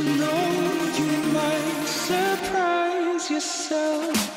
know you might surprise yourself.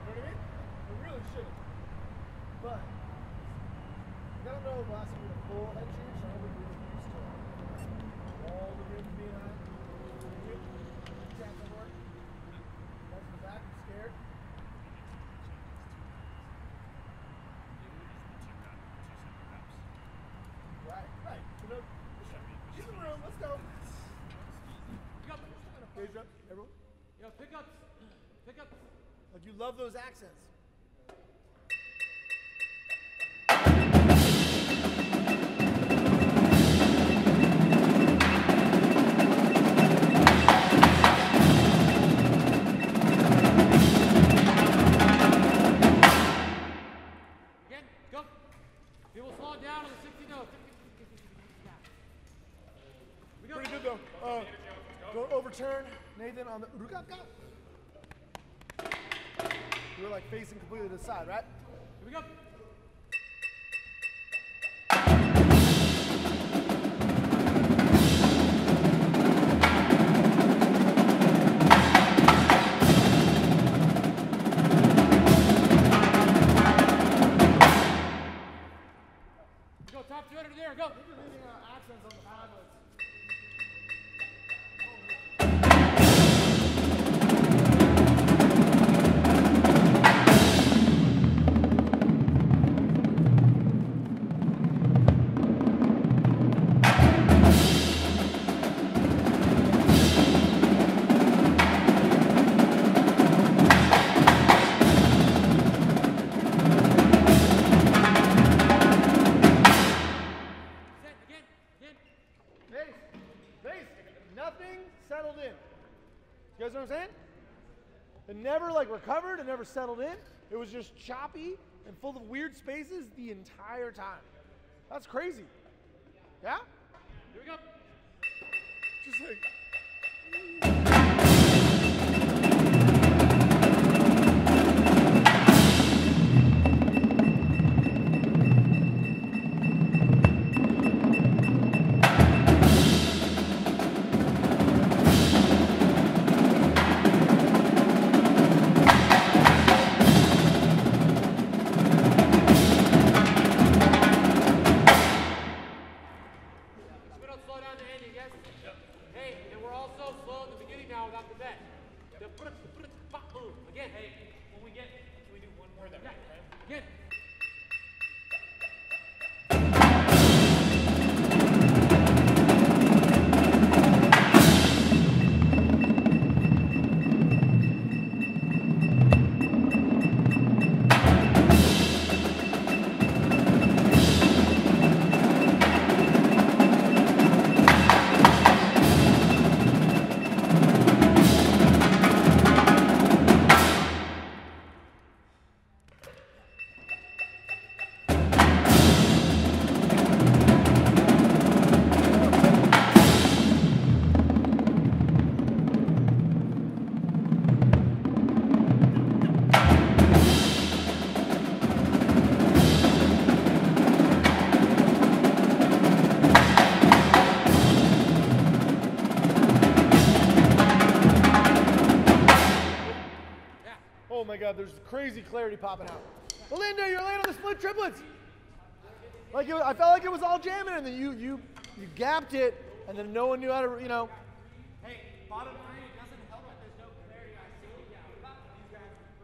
what I mean? We really shouldn't. But I don't know if last week we had a full head change, so I don't think we're used to all the ribs being on. Tap the work. That's the back, I'm scared. Right. You know, get in the room, let's go. Gauge up, everyone. Yo, pickups. Pickups. Like you love those accents. Again, go. People slow it down on the 60 notes. Pretty good though. Don't overturn Nathan on the urukaka. You were like facing completely to the side, right? Here we go. Go top 200 there, go. I think you're leaving accents on the paddlets. Nothing settled in. You guys know what I'm saying? It never like recovered, it never settled in. It was just choppy and full of weird spaces the entire time. That's crazy. Yeah? Here we go. Just like... Again, hey, when we get, can we do one more that way? Again. Oh my God, there's crazy clarity popping out. Belinda, you're laying on the split triplets. Like I felt like it was all jamming, and then you gapped it, and then no one knew how to, you know. Hey, bottom line, it doesn't help that there's no clarity. I see it. Yeah, these guys.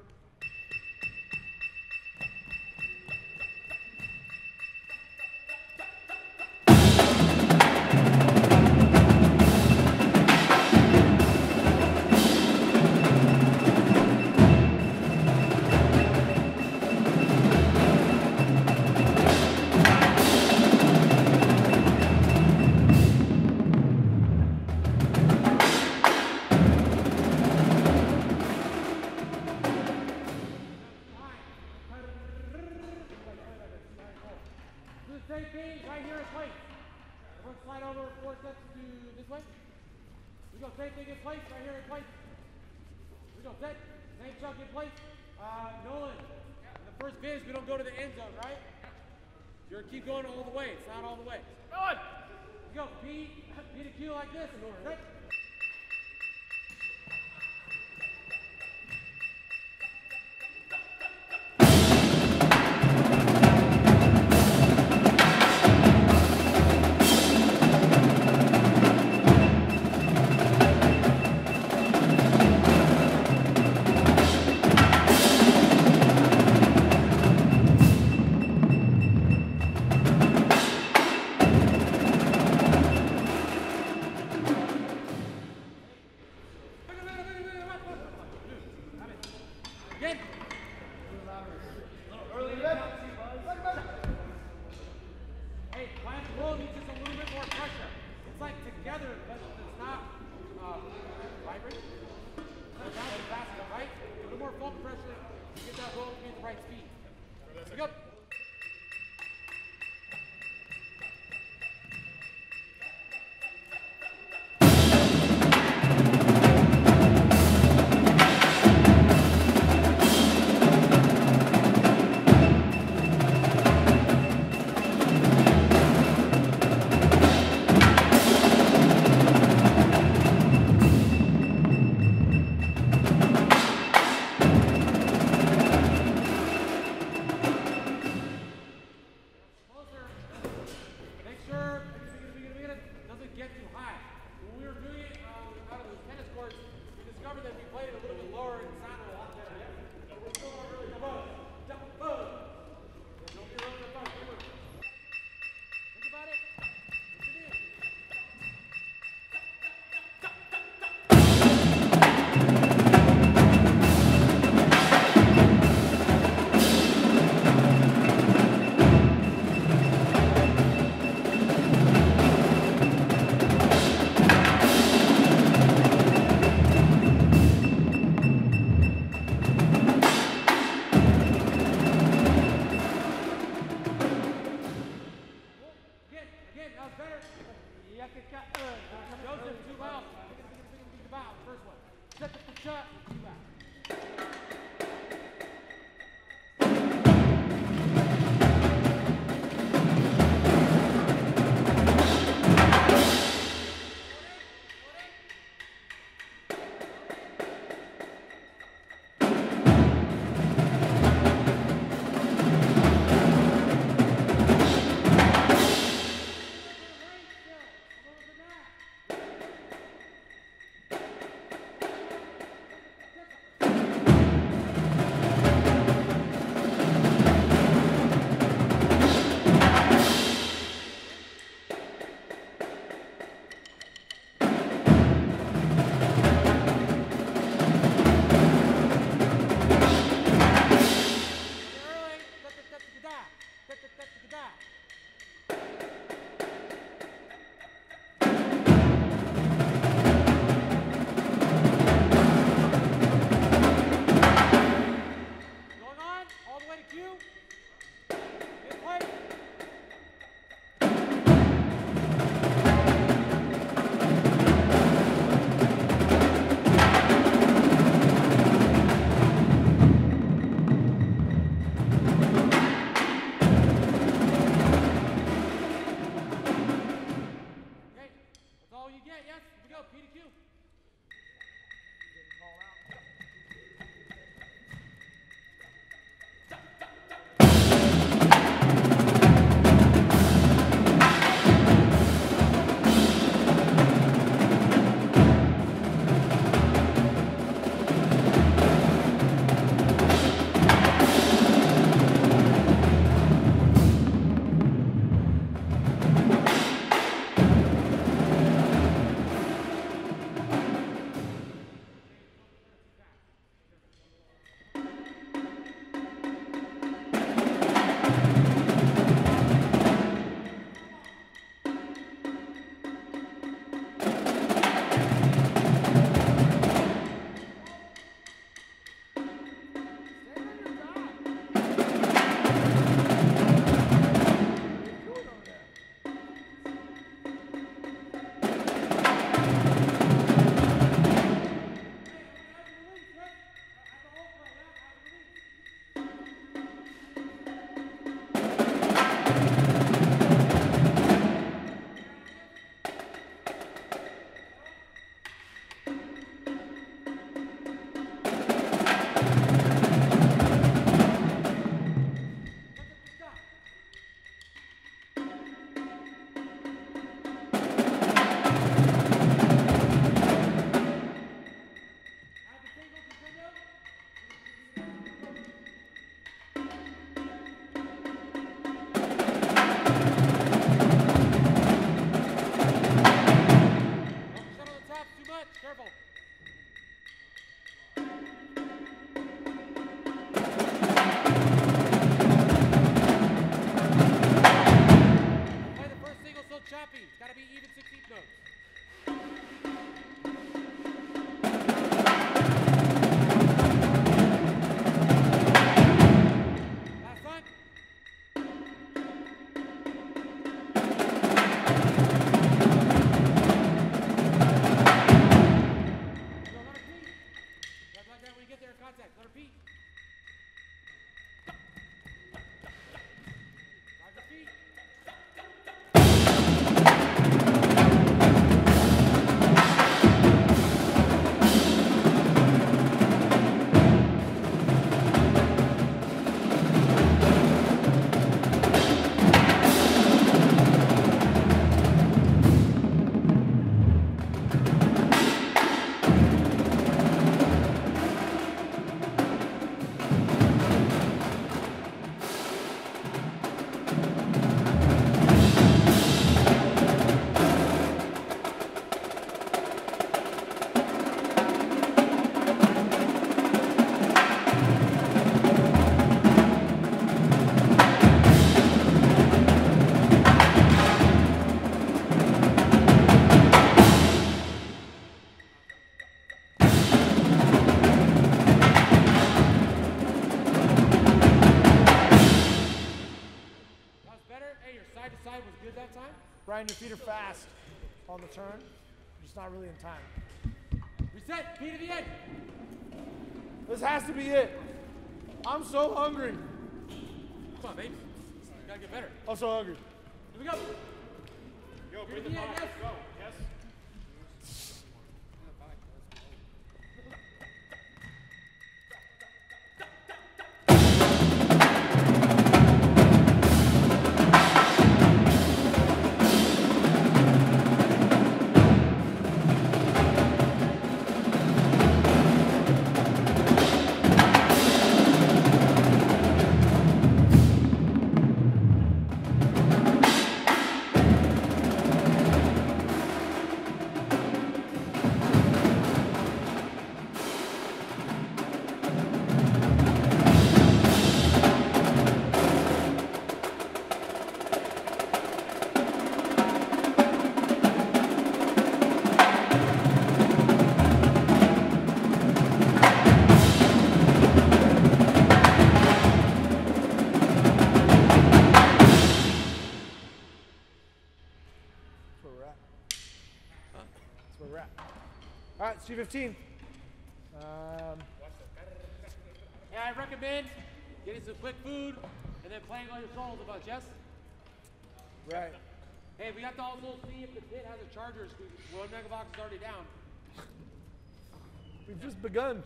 Same thing right here in place. Everyone slide over 4 steps to this way. We go, same thing in place, right here in place. We go, set, same chunk in place. Nolan, in the first finish, we don't go to the end zone, right? You're gonna keep going all the way. It's not all the way. Nolan! We go, P to Q like this. Set. Again. Hey, plant roll needs just a little bit more pressure. It's like together, but it's not vibrant. It's not bouncing fast enough, right? A little more foam pressure to get that roll to be at the right speed. Pick up. be even 16th notes. Last time. Go, let her beat. Just like that when you get there in contact. Let her beat. Drive your feet. Brian, your feet are fast on the turn, just not really in time. Reset, feet to the end. This has to be it. I'm so hungry. Come on, babe. You gotta get better. I'm so hungry. Here we go. Yo, bring the ball. Let's go. Yes. All right, it's 2:15. Yeah, I recommend getting some quick food and then playing all your songs about Jess. Right. Hey, we have to also see if the pit has a charger. One megabox is already down. We've just begun.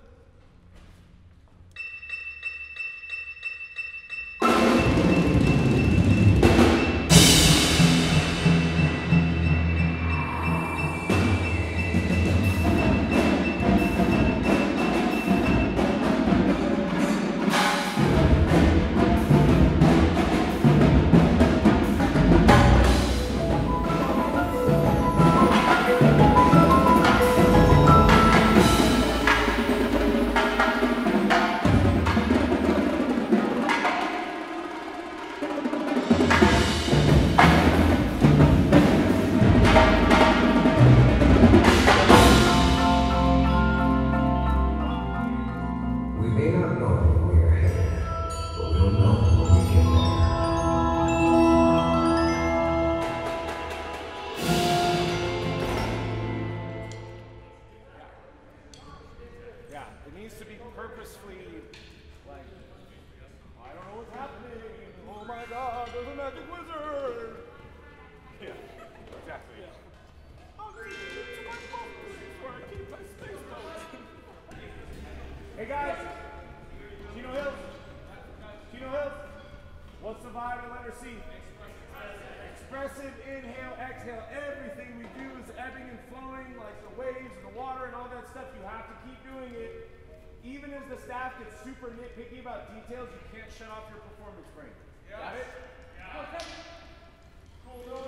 Hey guys, Chino Hills, what's the vibe of letter C? Expressive, inhale, exhale, everything we do is ebbing and flowing like the waves and the water and all that stuff. You have to keep doing it. Even as the staff gets super nitpicky about details, you can't shut off your performance brain. Got it? Yeah. Okay. Cool.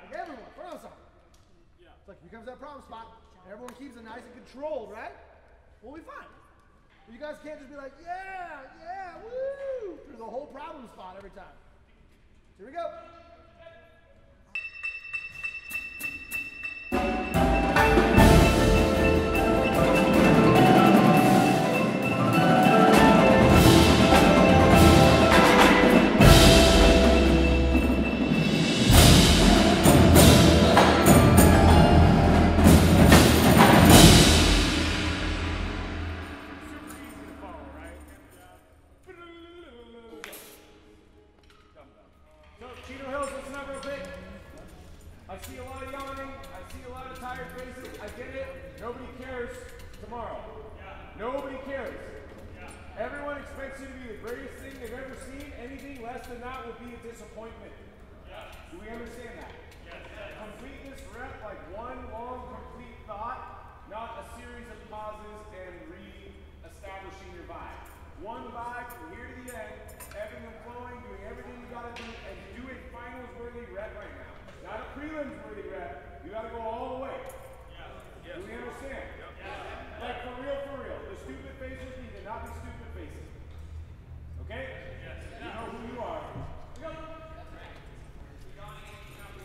Everyone, for ensemble. Yeah. It's like, here comes that problem spot. Everyone keeps it nice and controlled, right? We'll be fine. But you guys can't just be like, yeah, yeah, woo, through the whole problem spot every time. Here we go. So, Chino Hills, listen up real quick. I see a lot of yawning. I see a lot of tired faces. I get it. Nobody cares tomorrow. Nobody cares. Everyone expects you to be the greatest thing they've ever seen. Anything less than that will be a disappointment. Do we understand that? Complete this rep like one long, complete thought, not a series of pauses and re-establishing your vibe. One vibe from here to the end, ebbing and flowing, doing everything you gotta do, and do a finals-worthy rep right now. Not a prelims-worthy rep. You gotta go all the way. Do we understand? Like for real, the stupid faces need to not be stupid faces. Okay? You know who you are. Go.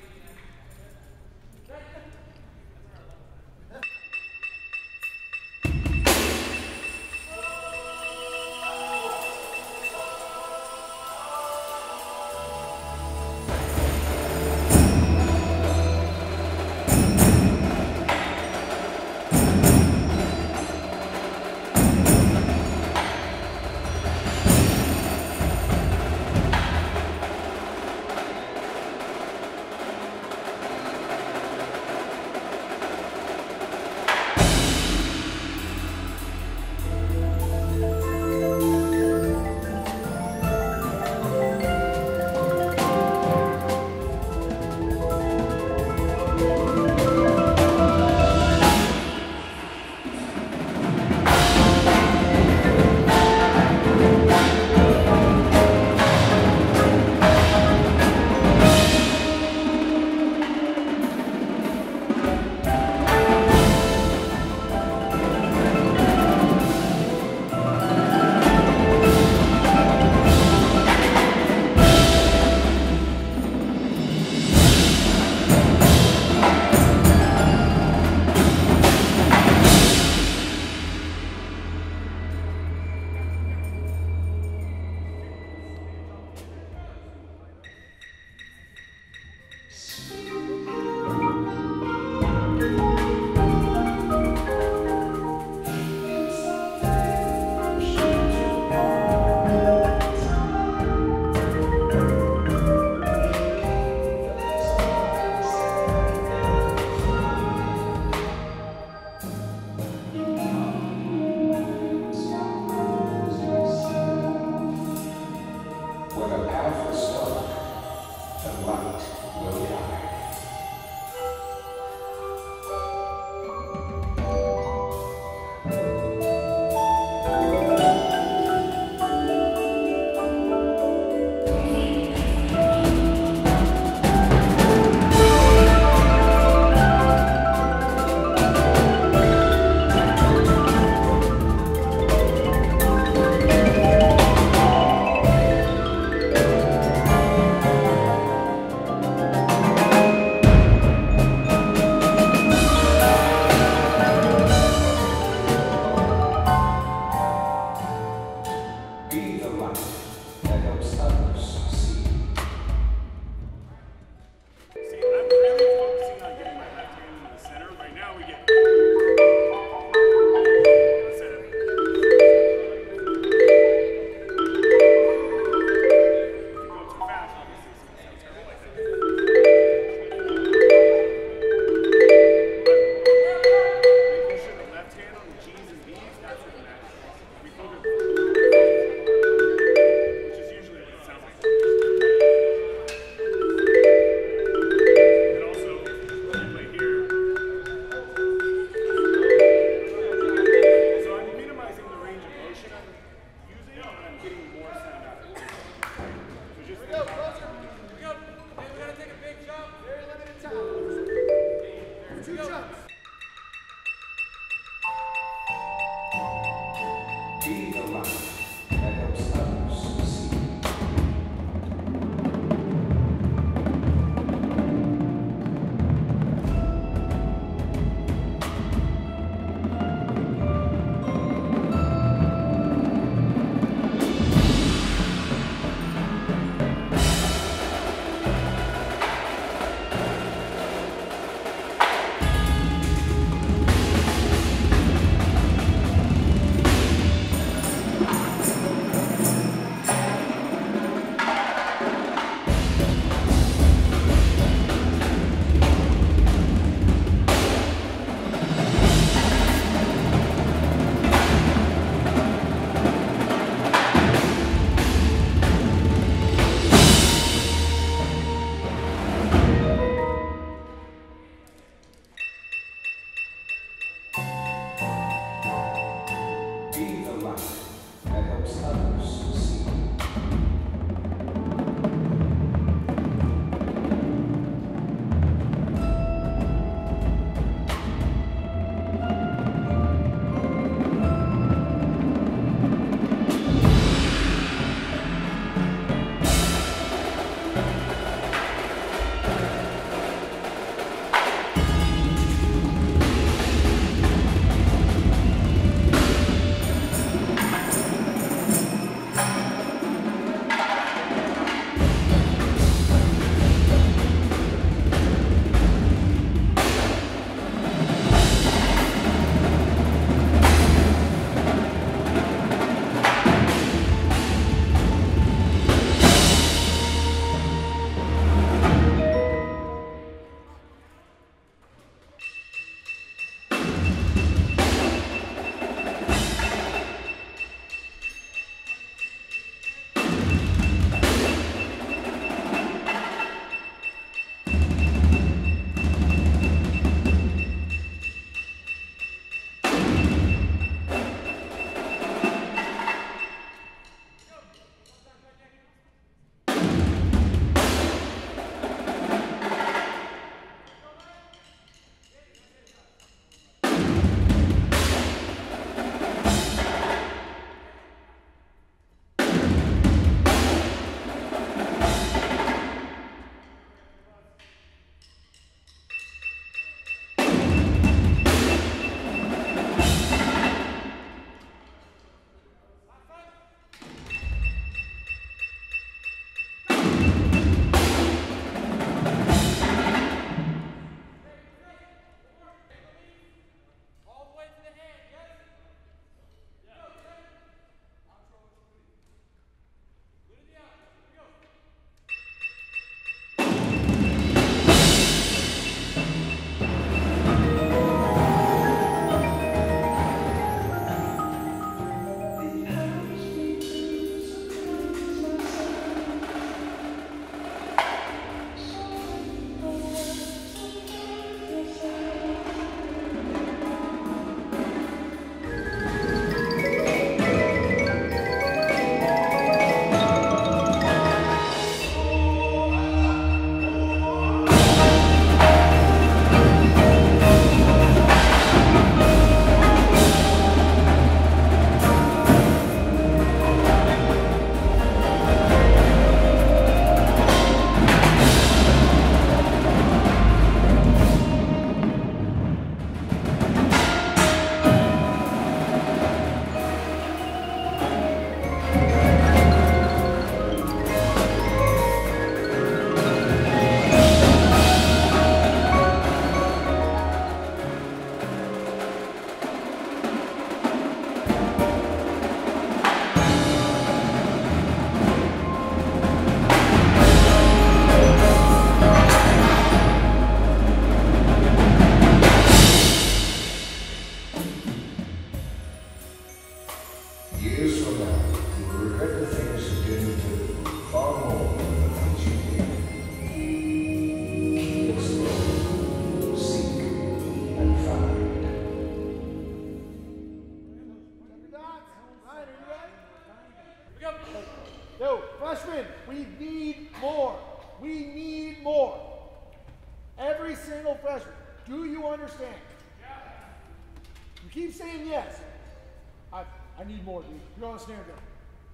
Every single freshman. Do you understand? Yeah. You keep saying yes. I need more, dude. You're on a snare drum.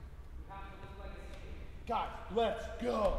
Guys, let's go.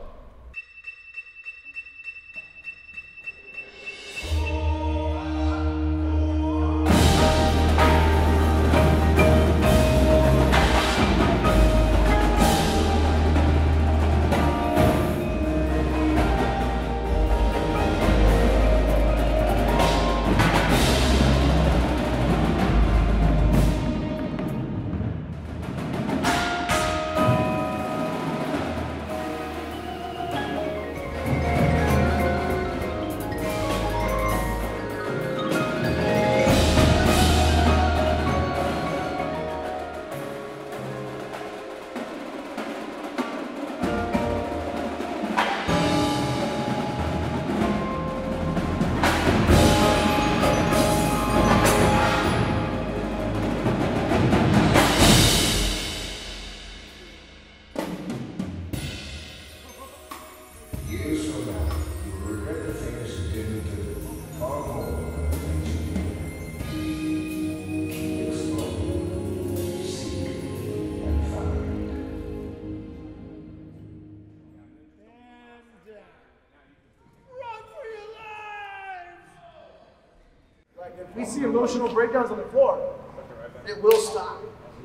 If we see emotional breakdowns on the floor, it will stop.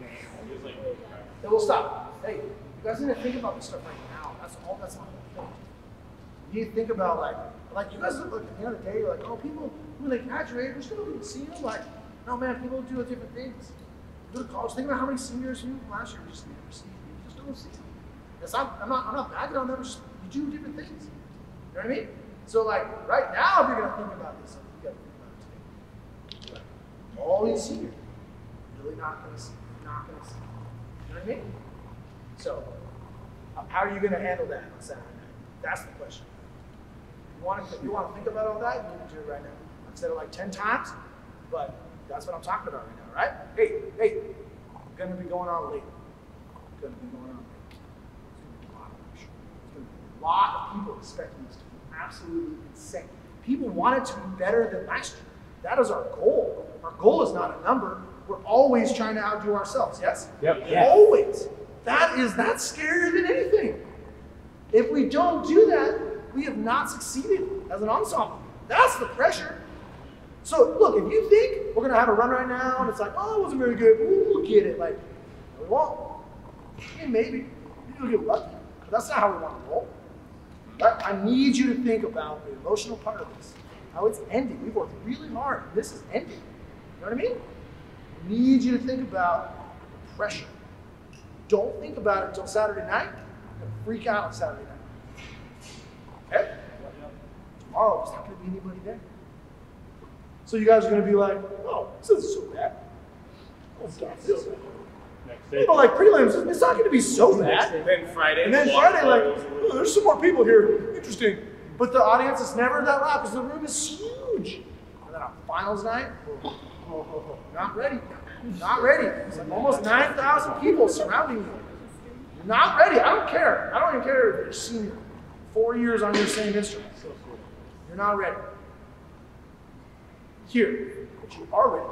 It will stop. Hey, you guys need to think about this stuff right now. That's all. That's not the thing. You need to think about like you guys look like at the end of the day, you're like, oh, people when they graduate, we're still going to see them. Like, no man, people do different things. You go to college. Think about how many seniors you last year you just never see. You just don't see them. It's not. I'm not bagging on them. Just you do different things. You know what I mean? So like right now, if you're going to think about this, you got to think about it today. All these seniors, really not going to see. Not going to see. You know what I mean? So, how are you going to handle that on Saturday night? That's the question. You want to think about all that? You need to do it right now. I've said it like 10 times, but that's what I'm talking about right now, right? Hey, I'm going to be going on late. It's going to be a lot of pressure. It's going to be a lot of people expecting us to be absolutely insane. People want it to be better than last year. That is our goal. Our goal is not a number. We're always trying to outdo ourselves, yes? Yep. Yes. Always. That's scarier than anything. If we don't do that, we have not succeeded as an ensemble. That's the pressure. So look, if you think we're gonna have a run right now and it's like, oh, it wasn't very good, we'll get it. Like, we won't. Yeah, maybe we'll get lucky. But that's not how we want to roll. Right? I need you to think about the emotional part of this. How it's ending. We've worked really hard. This is ending. You know what I mean? I need you to think about the pressure. Don't think about it until Saturday night. You're going to freak out on Saturday night. Okay? Tomorrow, there's not going to be anybody there. So you guys are going to be like, oh, this isn't so bad. Oh, God, this is you know, like prelims, it's not going to be so bad. Then Friday. And then Friday, like, oh, there's some more people here. Interesting. But the audience is never that loud because the room is huge. And then on finals night, not ready. Not ready. It's like almost 9,000 people surrounding you. You're not ready. I don't care. I don't even care if you're senior. 4 years on your same instrument. You're not ready. Here, but you are ready.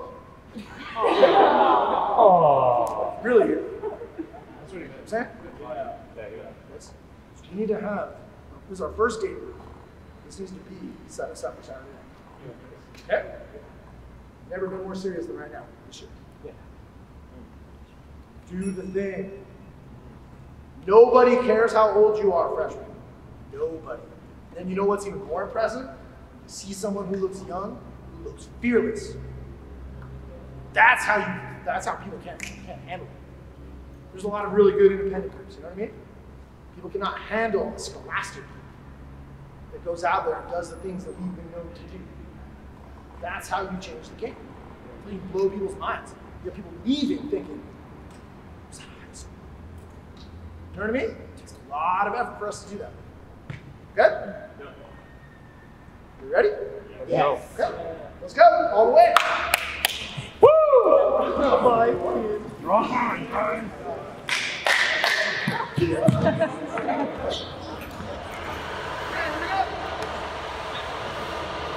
Oh. Really here. That's what you're saying? So we need to have, this is our first date room. This needs to be set us up for Saturday night. Okay? Never been more serious than right now. This year. Yeah. Do the thing. Nobody cares how old you are, freshman. Nobody. And you know what's even more impressive? You see someone who looks young, who looks fearless. That's how people can't handle it. There's a lot of really good independent groups, you know what I mean? People cannot handle a scholastic group that goes out there and does the things that we've been known to do. That's how you change the game. You blow people's minds. You have people leaving thinking, you know what I mean? It takes a lot of effort for us to do that. Good? You ready? Yes. Okay. Let's go. All the way. Woo! Oh my God.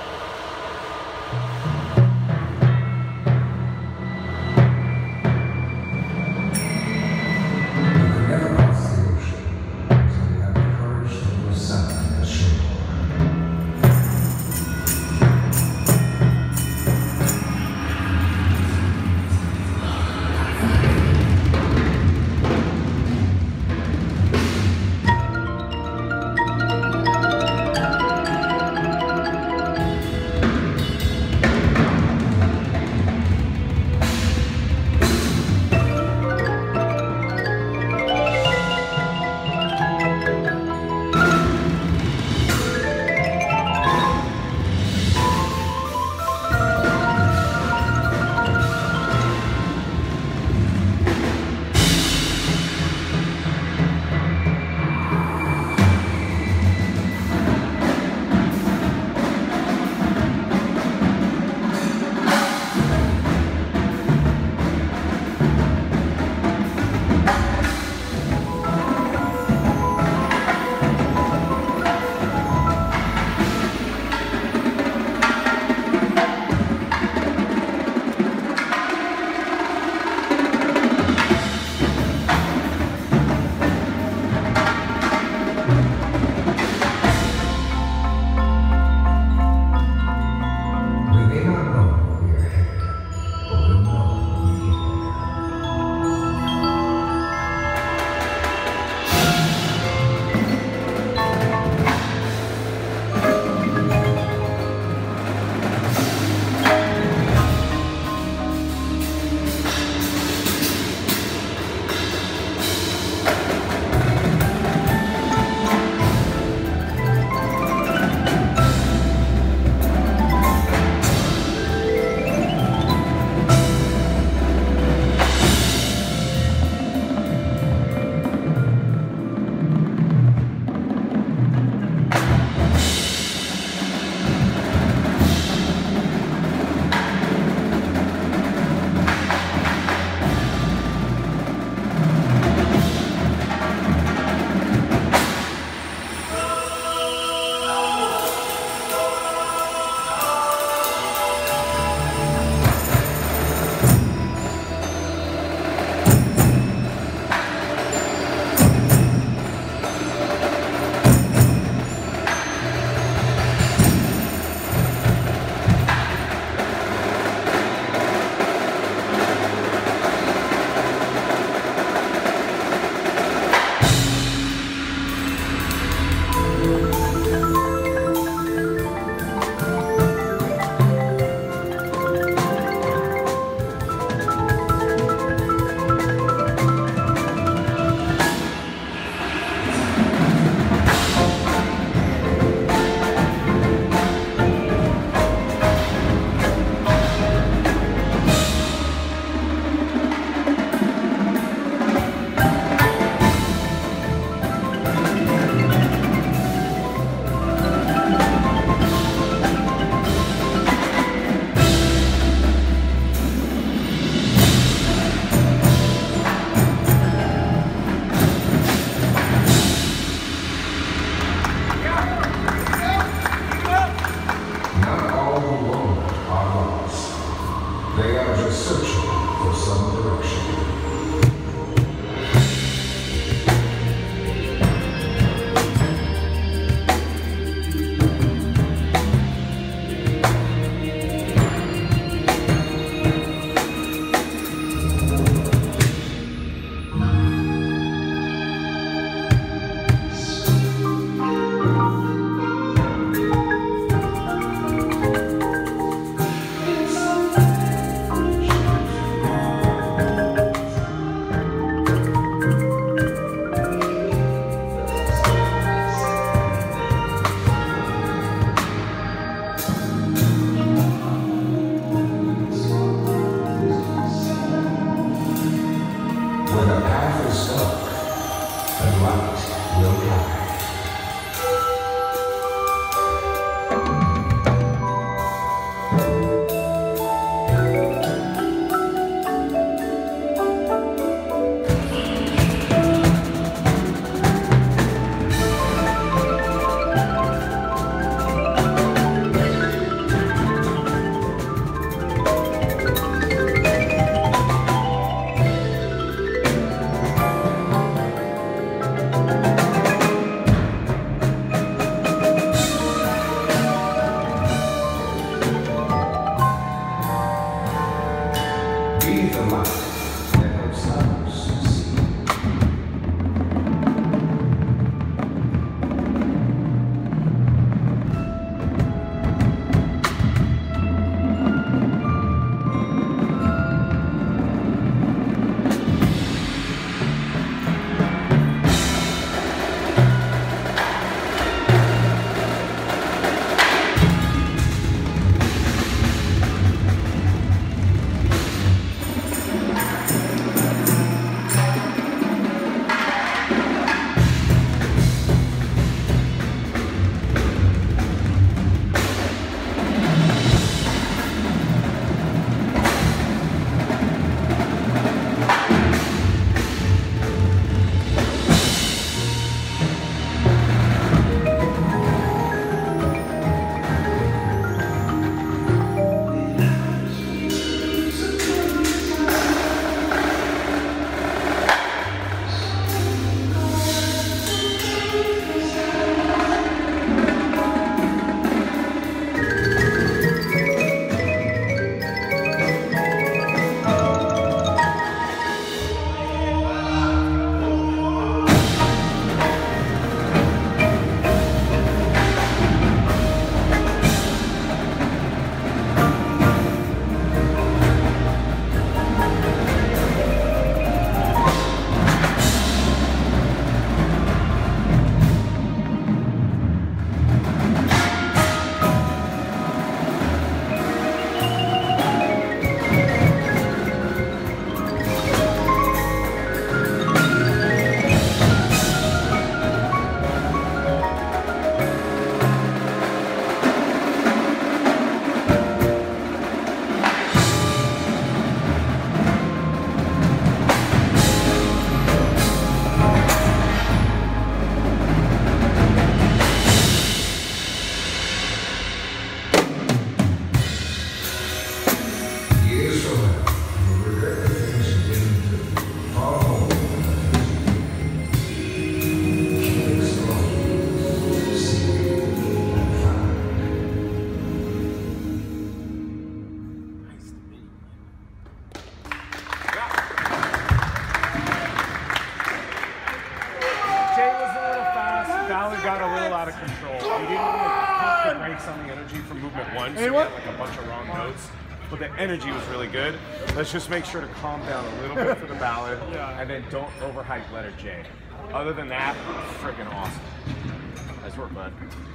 control. We didn't pump the brakes on the energy from movement one, so we had like a bunch of wrong notes. But the energy was really good. Let's just make sure to calm down a little bit for the ballad, and then don't overhype letter J. Other than that, freaking awesome. Nice work, man.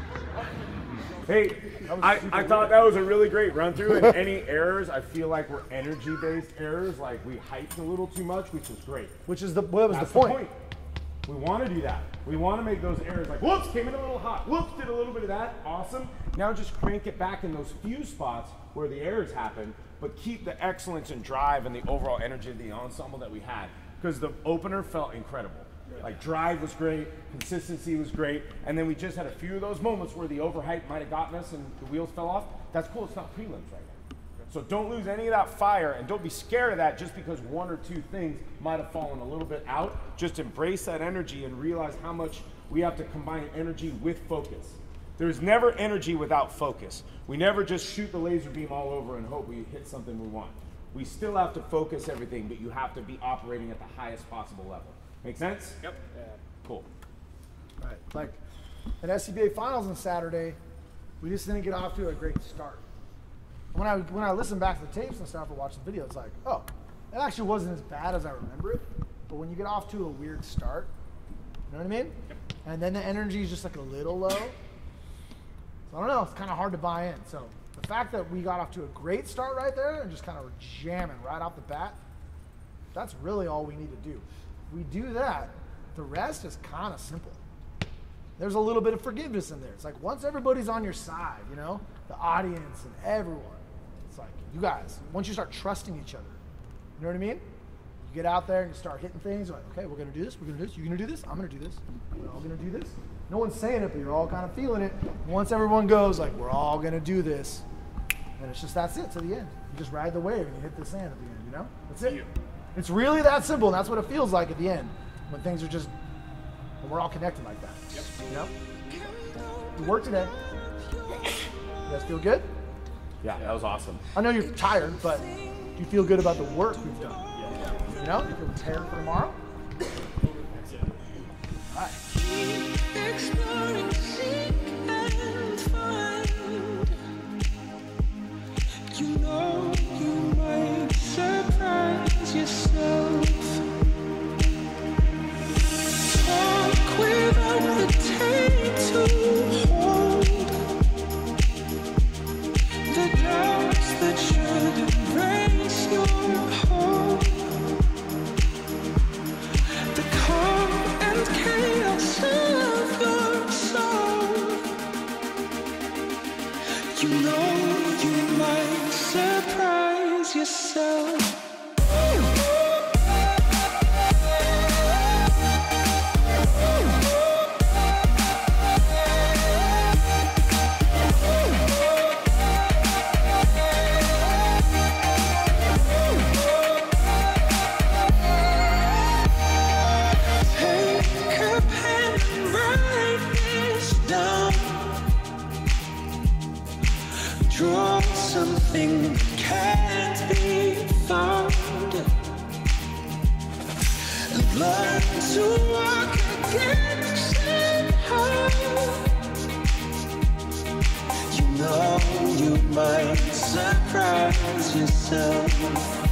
Hey, I thought that was a really great run through, and any errors I feel like were energy-based errors, like we hyped a little too much, which was great. Which is what was the point? We want to do that. We want to make those errors like, whoops, came in a little hot. Whoops, did a little bit of that. Awesome. Now just crank it back in those few spots where the errors happen, but keep the excellence and drive and the overall energy of the ensemble that we had. Because the opener felt incredible. Like drive was great, consistency was great, and then we just had a few of those moments where the overhype might have gotten us and the wheels fell off. That's cool, it's not prelims right now. So don't lose any of that fire, and don't be scared of that just because one or two things might have fallen a little bit out. Just embrace that energy and realize how much we have to combine energy with focus. There's never energy without focus. We never just shoot the laser beam all over and hope we hit something we want. We still have to focus everything, but you have to be operating at the highest possible level. Make sense? Yep. Yeah. Cool. Right. Like at SCBA finals on Saturday, we just didn't get off to a great start. When I listen back to the tapes and stuff or watch the video, it's like, oh, it actually wasn't as bad as I remember it. But when you get off to a weird start, you know what I mean? Yep. And then the energy is just like a little low. So I don't know, it's kind of hard to buy in. So the fact that we got off to a great start right there and just kind of were jamming right off the bat, that's really all we need to do. If we do that, the rest is kind of simple. There's a little bit of forgiveness in there. It's like once everybody's on your side, you know, the audience and everyone, it's like you guys, once you start trusting each other, you know what I mean? You get out there and you start hitting things, you're like, okay, we're gonna do this, you're gonna do this, I'm gonna do this, we're all gonna do this. No one's saying it, but you're all kind of feeling it. Once everyone goes, like, we're all gonna do this, and it's just, that's it to the end. You just ride the wave and you hit the sand at the end, you know? That's it. It's really that simple, and that's what it feels like at the end, when things are just, when we're all connected like that. Yep. You know? We worked today. You guys feel good? Yeah, that was awesome. I know you're tired, but do you feel good about the work we've done? Yeah. You know? You feel prepared for tomorrow? That's it. All right. Exploring, seek and find. You know you might surprise yourself. Talk without the tape to hold. The doubts that should embrace your home. The calm and chaos of your soul. You know you might surprise yourself. Draw something that can't be found. And learn to walk again somehow. You know you might surprise yourself.